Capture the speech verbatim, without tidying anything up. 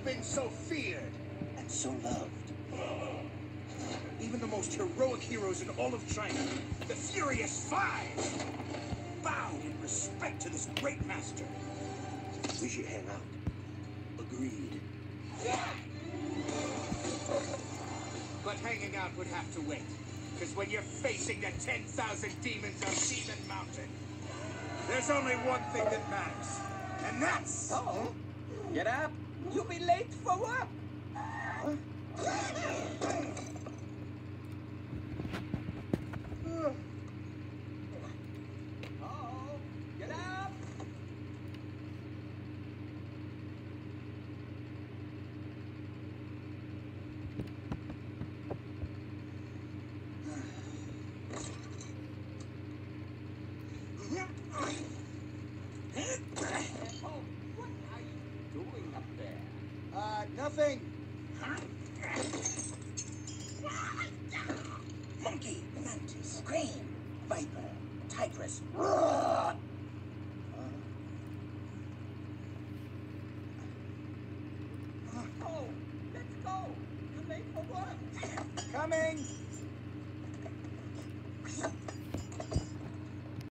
been so feared and so loved. Even the most heroic heroes in all of China, the Furious Five, bowed in respect to this great master. We should hang out. Agreed. But hanging out would have to wait. Because when you're facing the ten thousand demons of Demon Mountain, there's only one thing that matters. And that's... Uh-oh. Get up. You'll be late for work. Uh-oh. Get up. Oh, what are you doing up there? Uh, nothing. Monkey, mantis, crane, viper, tigress. Uh, Oh, let's go. You're late for work. Coming.